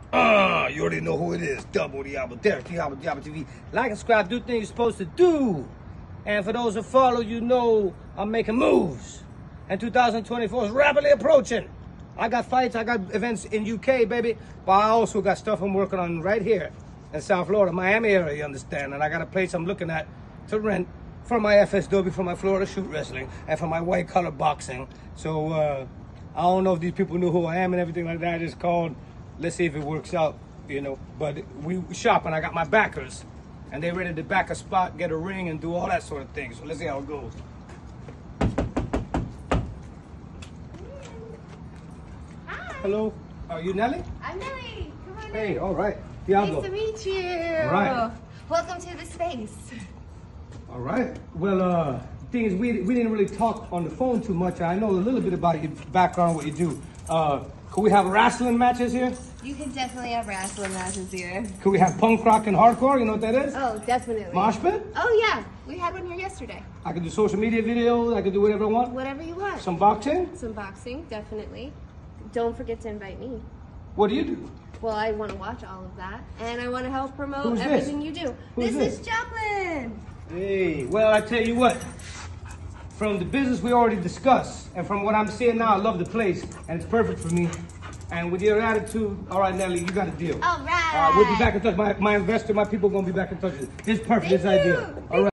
You already know who it is. Double Diablo, Derek Diablo, Diablo TV. Like and subscribe, do things you're supposed to do. And for those who follow, you know I'm making moves. And 2024 is rapidly approaching. I got fights, I got events in UK, baby. But I also got stuff I'm working on right here in South Florida, Miami area, you understand? And I got a place I'm looking at to rent for my FSW, for my Florida shoot wrestling, and for my white collar boxing. So I don't know if these people knew who I am and everything like that. It's called, let's see if it works out, you know. But we shop and I got my backers. And they ready to back a spot, get a ring, and do all that sort of thing. So let's see how it goes. Hi. Hello. Are you Nelly? I'm Nelly. Come on Hey, in. all right. Diablo. Nice to meet you. All right. Welcome to the space. All right. Well, the thing is, we didn't really talk on the phone too much. I know a little bit about your background, what you do. Could we have wrestling matches here? You can definitely have wrestling matches here. Could we have punk rock and hardcore? You know what that is? Oh, definitely. Mosh pit? Oh, yeah. We had one here yesterday. I can do social media videos. I can do whatever I want. Whatever you want. Some boxing? Some boxing, definitely. Don't forget to invite me. What do you do? Well, I want to watch all of that, and I want to help promote Who's this? everything you do. Who's This is Joplin. Hey, well, I tell you what. From the business we already discussed, and from what I'm seeing now, I love the place, and it's perfect for me. And with your attitude, all right, Nelly, you got a deal. All right. We'll be back in touch. My investor, my people are going to be back in touch with you. It's perfect. Thank It's ideal. you. All right.